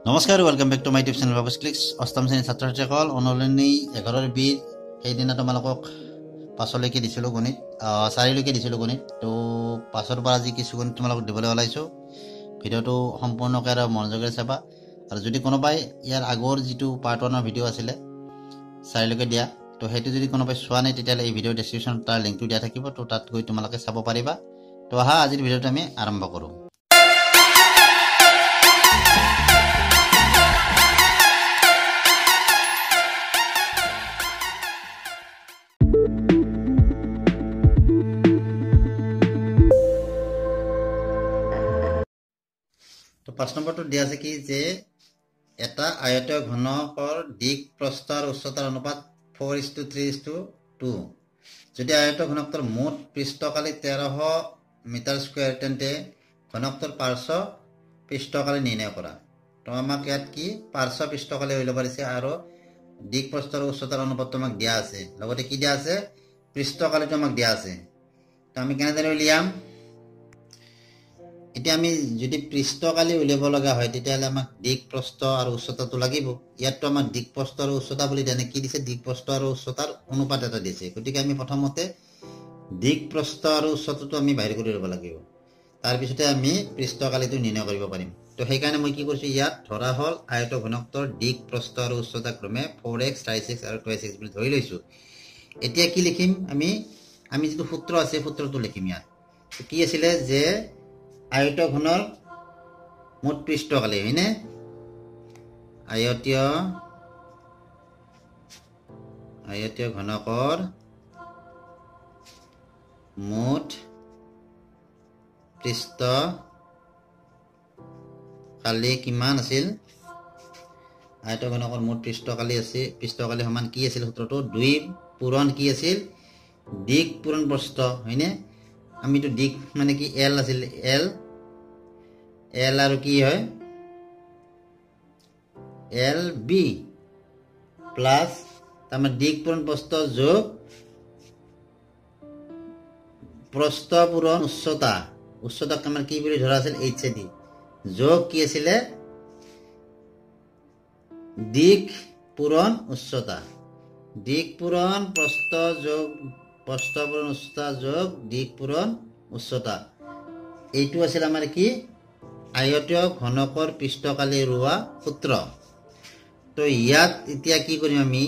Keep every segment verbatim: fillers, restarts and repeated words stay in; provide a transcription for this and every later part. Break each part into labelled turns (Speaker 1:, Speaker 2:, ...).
Speaker 1: নমস্কাৰ welcome back to my YouTube channel Babus clicks অষ্টম শ্ৰেণীৰ ছাত্ৰ ছাত্ৰীসকল অনলাইনী এঘাৰ বি সেইদিনা তোমালোকক পাছলৈকে দিছিলোঁ গণিত চাৰিলৈকে দিছিলোঁ গণিত তো পাছৰ পৰা আজি কিছু গণিত তোমালোকক দিবলৈ ওলাইছোঁ ভিডিঅ'টো সম্পূৰ্ণকৈ আৰু মনোযোগেৰে চাবা আৰু যদি কোনোবাই ইয়াৰ আগৰ যিটো পাৰ্ট ওৱানৰ ভিডিঅ' আছিলে চাৰিলৈকে দিয়া তো সেইটো যদি কোনোবাই চোৱা নাই তেতিয়াহ'লে এই ভিডিঅ' ডেছক্ৰিপশ্যনত তাৰ লিংকটো দিয়া থাকিব তো তাত গৈ তোমালোকে চাব পাৰিবা তো আহা আজিৰ ভিডিঅ'টো আমি আৰম্ভ কৰোঁ। তো পাঁচ নম্বৰটো দিয়া আছে কি যে এটা আয়তীয় ঘনকৰ দিক প্ৰস্থ আৰু উচ্চতাৰ অনুপাত four is to three is to two যদি আয়তীয় ঘনকটোৰ মুঠ পৃষ্ঠকালি তেৰশ মিটাৰ স্কোৱাৰ তেন্তে ঘনকটোৰ পাৰ্শ্ব পৃষ্ঠকালি নিৰ্ণয় কৰা। তো আমাক ইয়াত কি পাৰ্শ্ব পৃষ্ঠকালি হৈ ল'ব পাৰিছে আৰু দিক প্ৰস্থ আৰু উচ্চতাৰ অনুপাতটো আমাক দিয়া আছে, লগতে কি দিয়া আছে পৃষ্ঠকালিটো আমাক দিয়া আছে। তো আমি কেনেদৰে উলিয়াম? এতিয়া আমি যদি পৃষ্ঠকালি উলিয়াব লগা হয় তেতিয়াহ'লে আমাক দিক প্ৰস্থ আৰু উচ্চতাটো লাগিব। ইয়াততো আমাক দিক প্ৰস্থ আৰু উচ্চতা বুলি জানে কি দিছে দিক প্ৰস্থ আৰু উচ্চতাৰ অনুপাত এটা দিছে, গতিকে আমি প্ৰথমতে দিক প্ৰস্থ আৰু উচ্চতাটো আমি বাহিৰ কৰি ল'ব লাগিব, তাৰপিছতে আমি পৃষ্ঠকালিটো নিৰ্ণয় কৰিব পাৰিম। তো সেইকাৰণে মই কি কৰিছোঁ ইয়াত ধৰা হ'ল আয়ত ঘনকটোৰ দিক প্ৰস্থ আৰু উচ্চতা ক্ৰমে ফ'ৰ এক্স ট্ৰাইছ এক্স আৰু টুৱাইছ এক্স বুলি ধৰি লৈছোঁ। এতিয়া কি লিখিম আমি আমি যিটো সূত্ৰ আছে সূত্ৰটো লিখিম। ইয়াত কি আছিলে যে আয়ত ঘনৰ মুঠ পৃষ্ঠকালি হয়নে আয়তীয় আয়তীয় ঘনকৰ মুঠ পৃষ্ঠকালি কিমান আছিল? আয়ত ঘনকৰ মুঠ পৃষ্ঠকালি আছে পৃষ্ঠকালি সমান কি আছিল সূত্ৰটো দুই পূৰণ কি আছিল দিক পূৰণ প্ৰস্থ হয়নে। আমিতো দিক মানে কি এল আছিল এল এল আৰু কি হয় এল বি প্লাছ তাৰমানে দিক পূৰণ প্ৰস্থ যোগ প্ৰস্থ পূৰণ উচ্চতা উচ্চতাক আমাৰ কি বুলি ধৰা আছিল এইচ এ ডি যোগ কি আছিলে দিক পূৰণ উচ্চতা দিক পূৰণ প্ৰস্থ যোগ প্ৰস্থ পূৰণ উচ্চতা যোগ দিক পূৰণ উচ্চতা এইটো আছিল আমাৰ কি আয়তীয় ঘনকৰ পৃষ্ঠকালি ৰোৱা সূত্ৰ। তো ইয়াত এতিয়া কি কৰিম আমি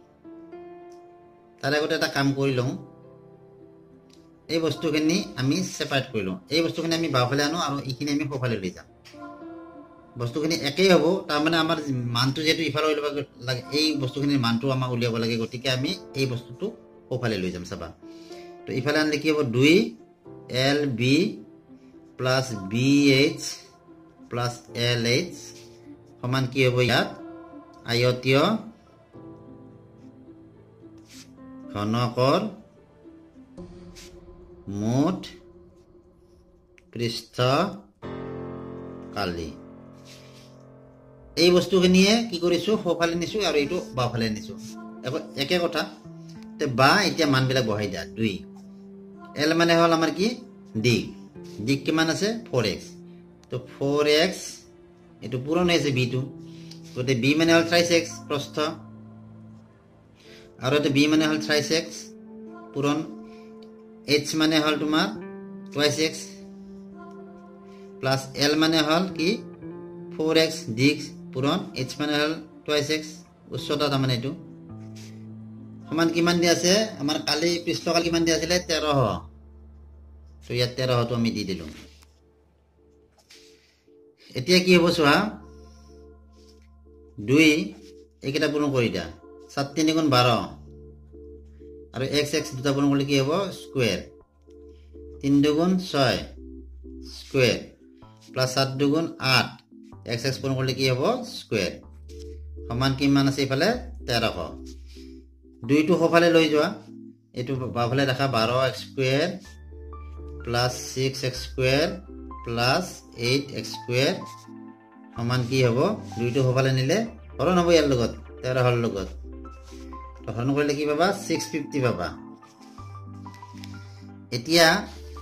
Speaker 1: তাৰ আগতে এটা কাম কৰি লওঁ, এই বস্তুখিনি আমি ছেপাৰেট কৰি লওঁ। এই বস্তুখিনি আমি বাওঁফালে আনো আৰু এইখিনি আমি সোঁফালে লৈ যাম। বস্তুখিনি একেই হ'ব, তাৰমানে আমাৰ মানটো যিহেতু ইফালে উলিয়াব লাগে এই বস্তুখিনিৰ মানটো আমাক উলিয়াব লাগে, গতিকে আমি এই বস্তুটো সোঁফালে লৈ যাম। চাবা তো ইফালে আনিলে কি হ'ব দুই L B plus B H plus L H সমান কি হ'ব ইয়াত আয়তীয় ঘনকৰ মুঠ পৃষ্ঠকালি। এই বস্তুখিনিয়ে কি কৰিছোঁ সোঁফালে নিছোঁ আৰু এইটো বাওঁফালে নিছোঁ একে কথা। বা এতিয়া মানবিলাক বহাই দিয়া দুই এল মানে হ'ল আমাৰ কি দিক দিক কিমান আছে ফ'ৰ এক্স তো ফ'ৰ এক্স এইটো পূৰণ হৈ আছে বিটো, গতিকে বি মানে হ'ল ট্ৰাইছ এক্স প্ৰস্থ আৰু এইটো বি মানে হ'ল ট্ৰাইছ এক্স পূৰণ এইচ মানে হ'ল তোমাৰ টুৱাইছ এক্স প্লাছ এল মানে হ'ল কি ফ'ৰ এক্স দিক পূৰণ এইচ মানে হ'ল টুৱাইছ এক্স উচ্চতা তাৰমানে এইটো সমান কিমান দিয়া আছে আমাৰ কালি পৃষ্ঠকালি কিমান দিয়া আছিলে তেৰশ। তো ইয়াত তেৰশটো আমি দি দিলোঁ। এতিয়া কি হ'ব চোৱা দুই এইকেইটা পূৰণ কৰি দিয়া সাত তিনি গুণ বাৰ আৰু এক্স এক্স দুটা পূৰণ কৰিলে কি হ'ব স্কুৱেৰ তিনি দুগুণ ছয় স্কুৱেৰ প্লাছ সাত দুগুণ আঠ এক্স এক্স পূৰণ কৰিলে কি হ'ব স্কুৱেৰ সমান কিমান আছে ইফালে তেৰশ। দুইটো সোঁফালে লৈ যোৱা এইটো বাওঁফালে দেখা বাৰ x square plus six x square plus eight x square সমান কি হ'ব দুইটো সোঁফালে নিলে হৰণ হ'ব ইয়াৰ লগত তেৰশৰ লগত। তো হৰণ কৰিলে কি পাবা ছিক্স ফিফটি পাবা। এতিয়া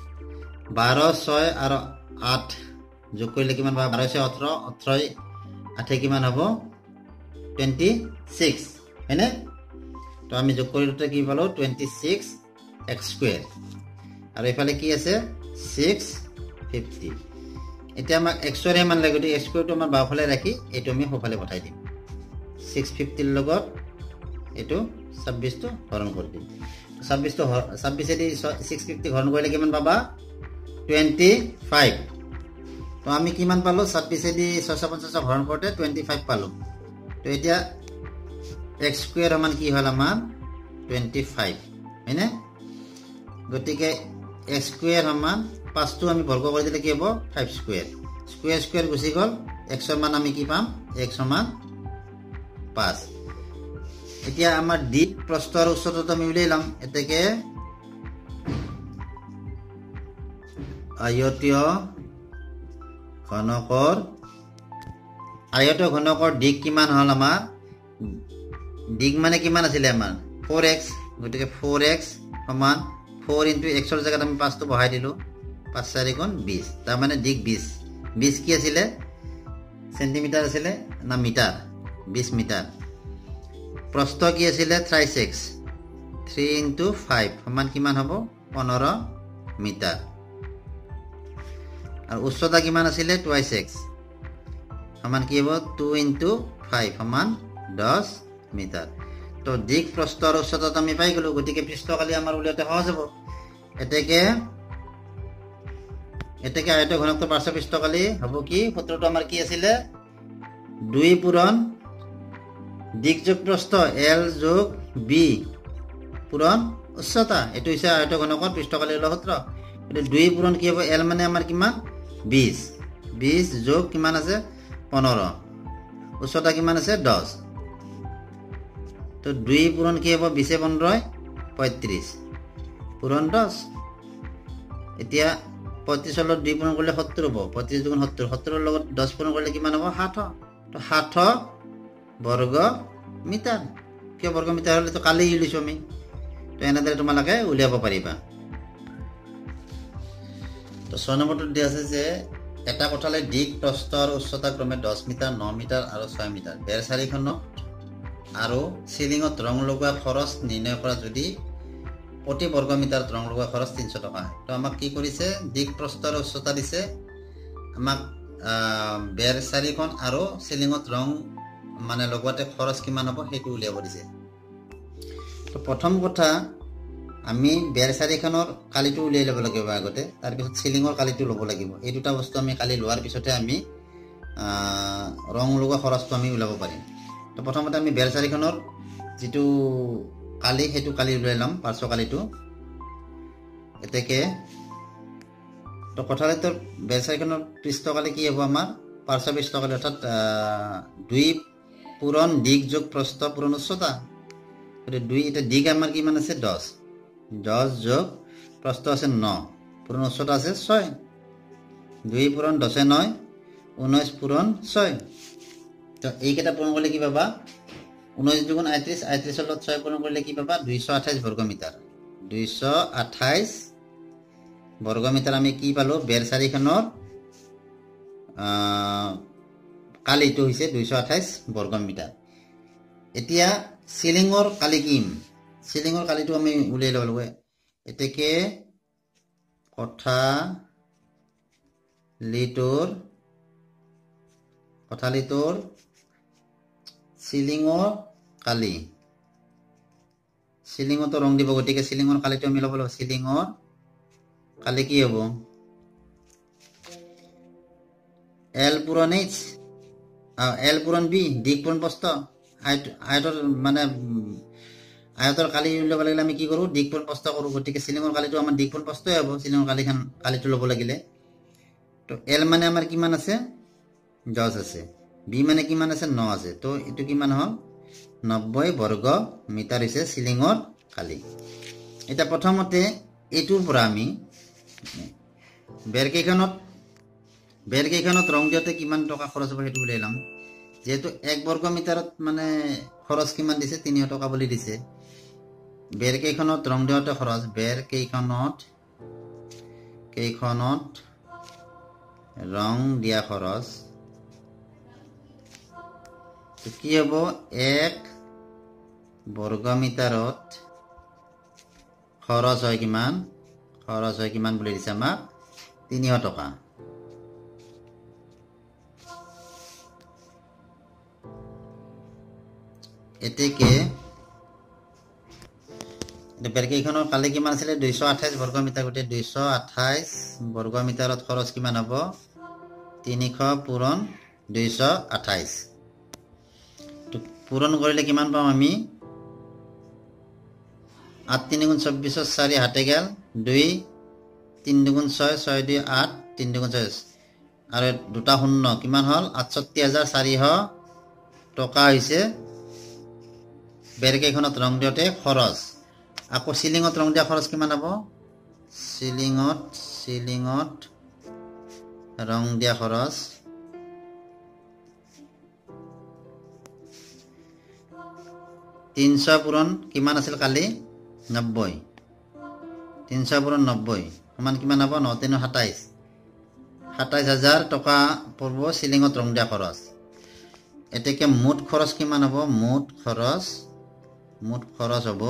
Speaker 1: বাৰ ছয় আৰু আঠ যোগ কৰিলে কিমান পাবা বাৰশ ওঠৰ ওঠৰ আঠে কিমান হ'ব টুৱেণ্টি ছিক্স হয়নে তো আমি যোগ কৰিলতে কি পালো টুৱেণ্টি ছিক্স এক্স স্কুৱেৰ আৰু এফালে কি আছে ছিক্স ফিফটি এতিয়া আমাক এক্সৰ মান লাগে গতিকে এক্স স্কুৱেৰটো আমাৰ বাওঁফালে ৰাখি এইটো আমি সোঁফালে পঠাই দিম ছিক্স ফিফটিৰ লগত এইটো ছাব্বিছটো হৰণ কৰি দিম ছাব্বিছটো ছাব্বিছেদি ছিক্স ফিফটি হৰণ কৰিলে কিমান পাবা টুৱেণ্টি ফাইভ তো আমি কিমান পালো ছাব্বিছেদি ছয়শ পঞ্চাছ হৰণ কৰোঁতে টুৱেণ্টি ফাইভ পালো তো এতিয়া এক্স স্কুৱেৰ সমান কি হ'ল আমাৰ টুৱেণ্টি ফাইভ হয়নে গতিকে এক্স স্কুৱেৰ সমান পাঁচটো আমি বৰ্গ কৰি দিলে কি হ'ব ফাইভ স্কুৱেৰ স্কুৱেৰ স্কুৱেৰ গুচি গ'ল এক্সৰ মান আমি কি পাম এক্স সমান পাঁচ এতিয়া আমাৰ দিক প্ৰস্থ আৰু উচ্চতাটো আমি উলিয়াই ল'ম এতেকে আয়তীয় ঘনকৰ আয়তীয় ঘনকৰ দিক কিমান হ'ল আমাৰ দিক মানে কিমান আছিলে আমাৰ ফ'ৰ এক্স গতিকে ফ'ৰ এক্স সমান ফ'ৰ ইনটু এক্সৰ জেগাত আমি পাঁচটো বহাই দিলোঁ পাঁচ চাৰি গুণ বিছ তাৰমানে দিক বিছ বিছ কি আছিলে চেণ্টিমিটাৰ আছিলে না মিটাৰ বিছ মিটাৰ প্ৰস্থ কি আছিলে thrice x three into five সমান কিমান হ'ব পোন্ধৰ মিটাৰ আৰু উচ্চতা কিমান আছিলে টুৱাইছ এক্স সমান কি হ'ব টু ইনটু ফাইভ সমান দহ মিটাৰ তো দিক প্ৰস্থ আৰু উচ্চতাটো আমি পাই গ'লো গতিকে পৃষ্ঠকালি আমাৰ উলিয়াওঁতে সহজ হ'ব এতেকে এতেকে আয়তীয় ঘনকটোৰ পাৰ্শ্ব পৃষ্ঠকালি হ'ব কি সূত্ৰটো আমাৰ কি আছিলে দুই পূৰণ দিক যোগ প্ৰস্থ এল যোগ বি পূৰণ উচ্চতা এইটো হৈছে আয়তীয় ঘনকৰ পৃষ্ঠকালিৰ সূত্ৰ গতিকে দুই পূৰণ কি হ'ব এল মানে আমাৰ কিমান বিছ বিছ যোগ কিমান আছে পোন্ধৰ উচ্চতা কিমান আছে দহ তো দুই পূৰণ কি হ'ব বিছে পোন্ধৰ পঁয়ত্ৰিছ পূৰণ দহ এতিয়া পঁয়ত্ৰিছৰ লগত দুই পূৰণ কৰিলে সত্তৰ হ'ব পঁয়ত্ৰিছ দুগুণ সত্তৰ সত্তৰৰ লগত দহ পূৰণ কৰিলে কিমান হ'ব ষাঠ তো ষাঠ বৰ্গ মিটাৰ কিয় বৰ্গ মিটাৰ হ'লেতো কালি উলিয়াইছোঁ আমি তো এনেদৰে তোমালোকে উলিয়াব পাৰিবা তো ছয় নম্বৰটোত দিয়া আছে যে এটা কোঠালে দিক প্ৰস্থ আৰু উচ্চতা ক্ৰমে দহ মিটাৰ ন মিটাৰ আৰু ছয় মিটাৰ বেৰ চাৰিখনত আৰু চিলিঙত ৰং লগোৱা খৰচ নিৰ্ণয় কৰা যদি প্ৰতি বৰ্গ মিটাৰত ৰং লগোৱা খৰচ তিনিশ টকা হয় তো আমাক কি কৰিছে দিক প্ৰস্থ আৰু উচ্চতা দিছে আমাক বেৰ চাৰিখন আৰু চিলিঙত ৰং মানে লগোৱাতে খৰচ কিমান হ'ব সেইটো উলিয়াব দিছে তো প্ৰথম কথা আমি বেৰ চাৰিখনৰ কালিটো উলিয়াই ল'ব লাগিব আগতে তাৰপিছত চিলিঙৰ কালিটো ল'ব লাগিব এই দুটা বস্তু আমি কালি লোৱাৰ পিছতে আমি ৰং লগোৱা খৰচটো আমি ওলাব পাৰিম তো প্ৰথমতে আমি বেৰ চাৰিখনৰ যিটো কালি সেইটো কালি উলিয়াই ল'ম পাৰ্শ্ব কালিটো এতেকে তো কোঠালিটোৰ বেৰ চাৰিখনৰ পৃষ্ঠকালি কি হ'ব আমাৰ পাৰ্শ্ব পৃষ্ঠকালি অৰ্থাৎ দুই পূৰণ দিক যোগ প্ৰস্থ পূৰণ উচ্চতা গতিকে দুই এটা দিক আমাৰ কিমান আছে দহ দহ যোগ প্ৰস্থ আছে ন পূৰণ উচ্চতা আছে ছয় দুই পূৰণ দহে নয় ঊনৈছ পূৰণ ছয় তো এইকেইটা পূৰণ কৰিলে কি পাবা ঊনৈছ দুগুণ আঠত্ৰিছ আঠত্ৰিছৰ লগত ছয় পূৰণ কৰিলে কি পাবা দুইশ আঠাইছ বৰ্গ মিটাৰ দুইশ আঠাইছ বৰ্গ মিটাৰ আমি কি পালোঁ বেৰ চাৰিখনৰ কালিটো হৈছে দুইশ আঠাইছ বৰ্গ মিটাৰ এতিয়া চিলিঙৰ কালি কিম চিলিঙৰ কালিটো আমি উলিয়াই ল'ব লাগিব এতেকে কোঠালিটোৰ কোঠালিটোৰ চিলিঙৰ কালি চিলিঙতো ৰং দিব গতিকে চিলিঙৰ কালিটো আমি ল'ব লাগিব চিলিঙৰ কালি কি হ'ব এল পূৰণ এইচ এল পূৰণ বি দিক পূৰণ প্ৰস্থ আয়তৰ মানে আয়তৰ কালি উলিয়াব লাগিলে আমি কি কৰোঁ দিক পূৰণ প্ৰস্থ কৰোঁ গতিকে চিলিঙৰ কালিটো আমাৰ দিক পূৰণ প্ৰস্থই হ'ব চিলিঙৰ কালিখন কালিটো ল'ব লাগিলে তো এল মানে আমাৰ কিমান আছে দহ আছে বি মানে কিমান আছে ন আছে তো এইটো কিমান হ'ল নব্বৈ বৰ্গ মিটাৰ হৈছে চিলিঙৰ কালি এটা প্ৰথমতে এইটোৰ পৰা আমি বেৰকেইখনত বেৰকেইখনত ৰং দিওঁতে কিমান টকা খৰচ হ'ব সেইটো উলিয়াই ল'ম যেহেতু এক বৰ্গ মিটাৰত মানে খৰচ কিমান দিছে তিনিশ টকা বুলি দিছে বেৰকেইখনত ৰং দিওঁতে খৰচ বেৰকেইখনত কেইখনত ৰং দিয়া খৰচ তো কি হ'ব এক বর্গ মিটারত খরচ হয় কিমান খরচ হয় কিমান বুলি দিছে আমাক তিনিশ টকা এতেকে বেৰকেইখনৰ কালি কিমান আছিল দুইশ আঠাইশ বর্গ মিটাৰ গতে দুইশ আঠাইশ বর্গ মিটাৰত খৰচ কিমান হ'ব তিনিশ পূৰণ দুইশ আঠাইশ তো পূৰণ কৰিলে কিমান পাম আমি আঠ তিনি গুণ চৌব্বিশ চাৰি হাতে গেল দুই তিন দুগুণ ছয় ছয় দুই আঠ তিন দুগুণ ছয় আৰু দুটা শূন্য কিমান হল আঠষষ্ঠি হাজাৰ চাৰিশ টকা হৈছে বেৰকেইখনত ৰং দিওঁতে খৰচ আকৌ সিলিঙত ৰং দিয়া খৰচ কিমান হ'ব সিলিঙত সিলিঙত ৰং দিয়া খৰচ তিনশ পূৰণ কিমান আছিল কালি নব্বৈ তিনশ পূৰণ নব্বৈ সমান কিমান হ'ব ন তিন সাতাইশ সাতাইশ হাজাৰ টকা পৰব সিলিঙত ৰং দিয়া খৰচ এতেকে মুঠ খৰচ কিমান হ'ব মুঠ খৰচ মুঠ খৰচ হ'ব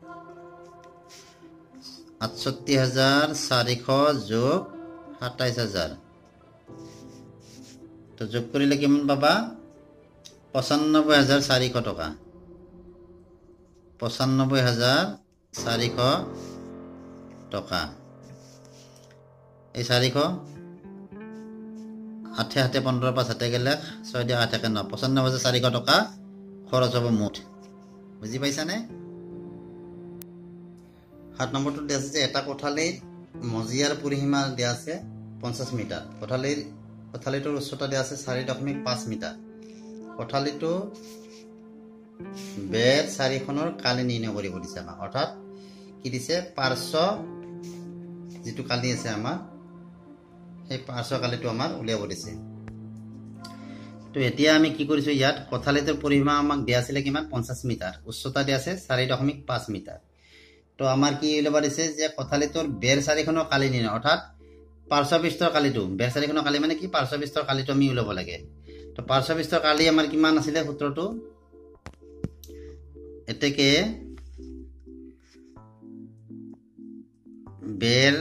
Speaker 1: আঠষষ্ঠি হাজাৰ চাৰিশ যোগ সাতাইশ হাজাৰ তো যোগ কৰিলে কিমান পাবা পঁচানব্বৈ হাজাৰ চাৰিশ টকা পঁচানব্বৈ হাজাৰ চাৰিশ টকা এই চাৰিশ আঠে হাতে পোন্ধৰ পাঁচ হাতে গেলে ছয় দিয়ে আঠ একে ন পঁচানব্বৈ হাজাৰ চাৰিশ টকা খৰচ হ'ব মুঠ বুজি পাইছানে সাত নম্বৰটো দিয়া আছে যে এটা কোঠালীৰ মজিয়াৰ পৰিসীমা দিয়া আছে পঞ্চাছ মিটাৰ কোঠালীৰ কোঠালীটোৰ উচ্চতা দিয়া আছে চাৰি দশমিক পাঁচ মিটাৰ কোঠালীটো বেৰ চাৰিখনৰ কালি নিৰ্ণয় কৰিব দিছে আমাক অৰ্থাৎ কি দিছে পাৰ্শ্ব যেটো কালি আছে আমাৰ সেই পাৰ্শ্ব কালিটো আমাৰ উলিয়াব দিছে তো এতিয়া আমি কি কৰিছো ইয়াত কোঠালীটোৰ পৰিসীমা আমাক দিয়া আছিল কিমান পঞ্চাছ মিটাৰ উচ্চতা দিয়া আছে চাৰি দশমিক পাঁচ মিটাৰ তো আমাৰ কি উলিয়াব দিছে যে কোঠালীটোৰ বেৰ চাৰিখনৰ কালি নিৰ্ণয় অৰ্থাৎ পাৰ্শ্ব পৃষ্ঠৰ কালিটো বেৰ চাৰিখনৰ কালি মানে কি পাৰ্শ্ব পৃষ্ঠৰ কালিটো আমি উলিয়াব লাগে তো পাৰ্শ্ব পৃষ্ঠৰ কালি আমাৰ কিমান আছিল সূত্ৰটো এতেকে বেৰ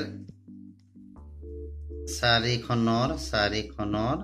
Speaker 1: চাৰিখনৰ চাৰিখনৰ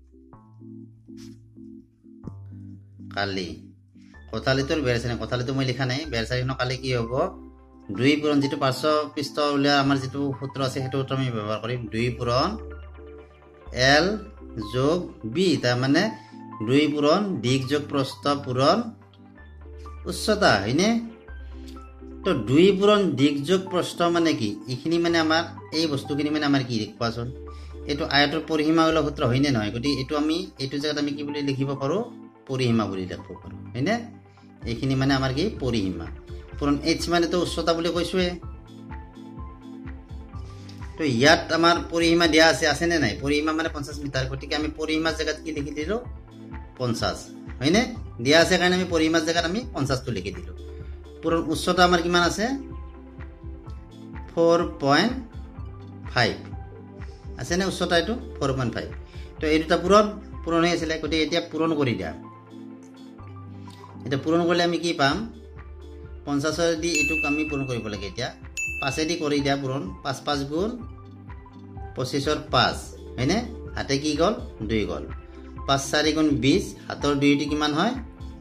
Speaker 1: কালি কোঠালীটোৰ বেৰ চাৰি কোঠালীটো মই লিখা নাই বেৰ চাৰিখনৰ কালি কি হ'ব দুই পূৰণ যেটো পাৰ্শ্ব পৃষ্ঠ উলিয়া আমাৰ যেটো সূত্ৰ আছে হেতু আমি ব্যৱহাৰ কৰিম দুই পূৰণ এল যোগ বি তাৰ মানে দুই পূৰণ দিক যোগ প্ৰস্থ পূৰণ উচ্চতা হয়নে তো দুই পূৰণ দিক যোগ প্ৰস্থ মানে কি ইখিনি মানে আমাৰ এই বস্তুখিনি মানে আমাৰ কি কোৱাচোন এটো আয়তৰ পৰিসীমা উলা সূত্ৰ হয়নে নহয় গতি এটো আমি এটো জায়গাত আমি কি বুলি লিখিব পাৰো পৰিসীমা বুলি লিখিব পাৰো হয়নে এইখিনি মানে আমাৰ কি পৰিসীমা পূৰণ h মানে তো উচ্চতা বুলি কৈছোৱে তো ইয়াত আমাৰ পৰিসীমা দিয়া আছে আছে নে নাই পৰিসীমা মানে পঞ্চাছ মিটাৰ গতিকে আমি পৰিসীমাৰ জায়গাত কি লিখি দিলো পঞ্চাছ হয়নে দিয়া আছে কাৰণে আমি পৰিসীমাৰ জায়গাত আমি পঞ্চাছ টো লিখি দিলো পূৰণ উচ্চতা আমাৰ কিমান আছে চাৰি পইণ্ট পাঁচ আছে নে উচ্চতা এটো চাৰি পইণ্ট পাঁচ তো এই দুটা পূৰণ পূৰণ হৈ আছিল গতি এতিয়া পূৰণ কৰি দিয়া এটা পূৰণ কৰিলে আমি কি পাম পঞ্চাছ দি এটুক আমি পূৰণ কৰিব লাগে এতিয়া পাঁচ দি কৰি দিয়া পূৰণ পাঁচ পাঁচ গুণ পঁচিছৰ পাঁচ হয়নে হাতে কি গল দুই গল পাঁচ চাৰি গুণ বিশ হাতৰ দুইটি কিমান হয়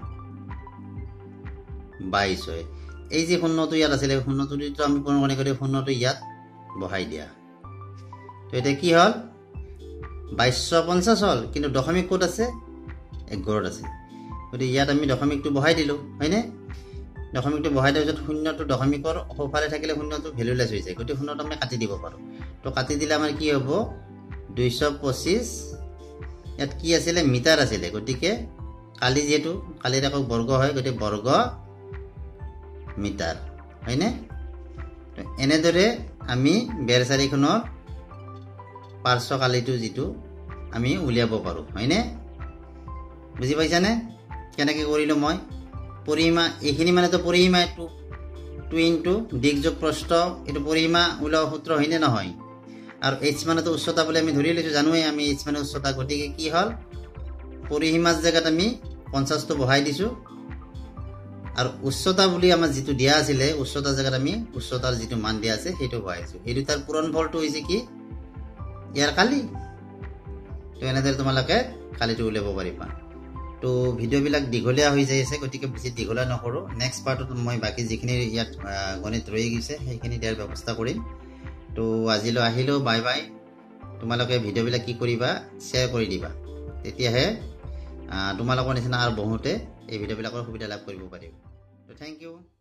Speaker 1: বাইশ হয় এই যে শূন্যটো ইয়াত আছিল শূন্যটো দিটো আমি পূৰণ কৰি শূন্যটো ইয়াত বহাই দিয়া তো এটা কি হল বাইশ পঞ্চাছ হল কিন্তু দশমিক ক'ত আছে এক ঘৰত আছে গতি ইয়াত আমি দশমিকটো বহাই দিলো হয়নে দশমিকটো বহাই দিয়াৰ পিছত শূন্যটো দশমিকৰ সোঁফালে থাকিলে শূন্যটো ভ্যালুলেছ হৈ যায় গতি শূন্যটো আমি কাটি দিব পাৰো তো কাটি দিলে আমাৰ কি হ'ব দুইশ পঁচিছ ইয়াত কি আছিল মিটাৰ আছিল গতিকে কালি যেটো কালিৰ আকৌ বৰ্গ হয় গতি বৰ্গ মিটাৰ হয়নে তো এনেদৰে আমি বেৰ চাৰিখনৰ পাৰ্শ্ব কালিটো যেটো আমি উলিয়াব পাৰো হয়নে বুজি পাইছানে কেনেকৈ কৰিলো মই পৰিসীমা এইখিনি মানে তো পৰিসীমা টু টু ইনটু দিক যোগ প্ৰস্থ এটো পৰিসীমা উলা সূত্ৰ হয়নে নহয় আৰু h মানে তো উচ্চতা বুলি আমি ধৰি লৈছো জানোৱে আমি h মানে উচ্চতা গতিকে কি হল পৰিসীমাৰ জায়গাত আমি পঞ্চাশটো বহাই দিছোঁ আৰু উচ্চতা বুলি আমাৰ যিটো দিয়া আছিলে উচ্চতা জেগাত আমি উচ্চতাৰ যিটো মান দিয়া আছে সেইটো বহাইছোঁ এই দুটাৰ পূৰণফলটো হৈছে কি ইয়াৰ কালি তো এনেদৰে তোমালোকে কালিটো উলিয়াব পাৰিবা তো ভিডিঅ'বিলাক দীঘলীয়া হৈ যাই আছে গতিকে বেছি দীঘলীয়া নকৰোঁ নেক্সট পাৰ্টত মই বাকী যিখিনি ইয়াত গণিত ৰৈ গৈছে সেইখিনি দিয়াৰ ব্যৱস্থা কৰিম তো আজিলৈ আহিলোঁ বাই বাই তোমালোকে ভিডিঅ'বিলাক কি কৰিবা শ্বেয়াৰ কৰি দিবা তেতিয়াহে তোমালোকৰ নিচিনা আৰু বহুতে এই ভিডিঅ'বিলাকৰ সুবিধা লাভ কৰিব পাৰিব তো থেংক ইউ